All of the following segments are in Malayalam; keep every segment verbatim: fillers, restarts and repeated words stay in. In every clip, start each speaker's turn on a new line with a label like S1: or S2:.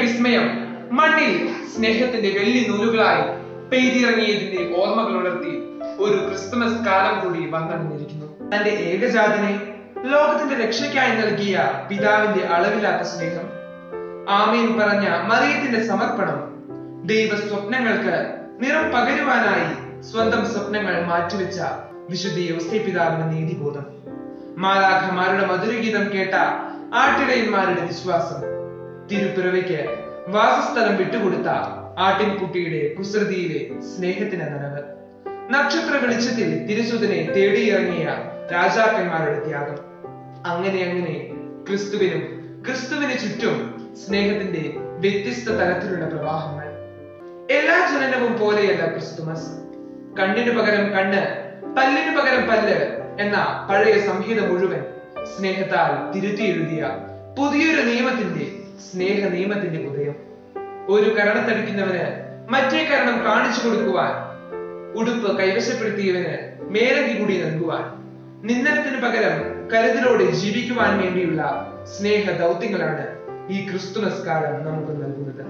S1: വിസ്മയം മണ്ണിൽ സ്നേഹത്തിന്റെ വെള്ളി നൂലുകളായി പെയ്തിറങ്ങിയതിന്റെ ഓർമ്മകൾ ഉണർത്തി ഒരു ക്രിസ്തുമസ് കാലം കൂടി വന്നണിഞ്ഞിരിക്കുന്നു. തന്റെ ഏകജാതനെ ലോകത്തിന്റെ രക്ഷയ്ക്കായി നൽകിയ പിതാവിന്റെ അളവില്ലാത്ത സ്നേഹം, ആമേൻ പറഞ്ഞ മറിയത്തിന്റെ സമർപ്പണം, ദൈവ സ്വപ്നങ്ങൾക്ക് നിറം പകരുവാനായി സ്വന്തം സ്വപ്നങ്ങൾ മാറ്റിവെച്ച വിശുദ്ധ യോസേപ്പ് പിതാവിന്റെ നീതിബോധം, മാലാഖമാരുടെ മധുരഗീതം കേട്ട ആട്ടിടയന്മാരുടെ വിശ്വാസം, തിരുപ്പിറവയ്ക്ക് വാസസ്ഥലം വിട്ടുകൊടുത്ത ആട്ടിൻകുട്ടിയുടെ കുസൃതിയിലെ സ്നേഹത്തിന്റെ നനവ്, നക്ഷത്ര വെളിച്ചത്തിൽ തിരുസുതനെ തേടിയിറങ്ങിയ രാജാക്കന്മാരുടെ ത്യാഗം, അങ്ങനെ അങ്ങനെ ക്രിസ്തുവിനും ക്രിസ്തുവിന് ചുറ്റും സ്നേഹത്തിന്റെ വ്യത്യസ്ത തലത്തിലുള്ള പ്രവാഹങ്ങൾ. എല്ലാ ജനനവും പോലെയല്ല ക്രിസ്തുമസ്. കണ്ണിനു പകരം കണ്ണ്, പല്ലിനു പകരം പല്ല് എന്ന പഴയ സംഹിത മുഴുവൻ സ്നേഹത്താൽ തിരുത്തി എഴുതിയ പുതിയൊരു നിയമത്തിന്റെ സ്നേഹ നിയമത്തിന്റെ ഉദയം. ഒരു കരണത്തടിക്കുന്നവന് മറ്റേ കരണം കാണിച്ചു കൊടുക്കുവാൻ, ഉടുപ്പ് കൈവശപ്പെടുത്തിയവന് മേലങ്കി കൂടി നൽകുവാൻ, നിന്ദനത്തിന് പകരം കരുതലോടെ ജീവിക്കുവാൻ വേണ്ടിയുള്ള സ്നേഹ ദൗത്യങ്ങളാണ് ഈ ക്രിസ്തുമസ് കാലം നമുക്ക് നൽകുന്നത്.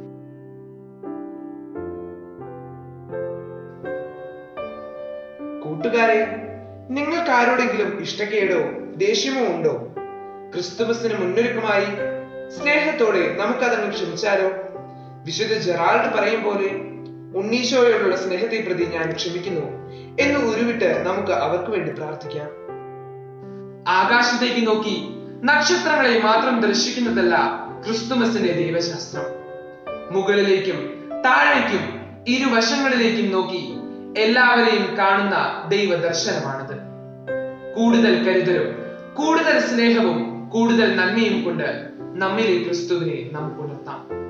S1: കൂട്ടുകാരെ, നിങ്ങൾക്ക് ആരോടെങ്കിലും ഇഷ്ടക്കേടോ ദേഷ്യമോ ഉണ്ടോ? ക്രിസ്തുമസിന് മുന്നൊരുക്കമായി സ്നേഹത്തോടെ നമുക്കതങ്ങ് ക്ഷമിച്ചാലോ? വിശുദ്ധ ജെറാൾഡ് പറയും പോലെ, ഉണ്ണീശോയോടുള്ള സ്നേഹത്തെ പ്രതി ഞാൻ ക്ഷമിക്കുന്നു എന്ന് ഉരുവിട്ട് നമുക്ക് അവർക്ക് വേണ്ടി പ്രാർത്ഥിക്കാം. ആകാശത്തേക്ക് നോക്കി നക്ഷത്രങ്ങളെ മാത്രം ദർശിക്കുന്നതല്ല ക്രിസ്തുമസിന്റെ ദൈവശാസ്ത്രം. മുകളിലേക്കും താഴേക്കും ഇരുവശങ്ങളിലേക്കും നോക്കി എല്ലാവരെയും കാണുന്ന ദൈവ ദർശനമാണത്. കൂടുതൽ കരുതലും കൂടുതൽ സ്നേഹവും കൂടുതൽ നന്മയും കൊണ്ട് നമ്മിലെ ക്രിസ്തുവിനെ നമുക്ക് ഉണർത്താം.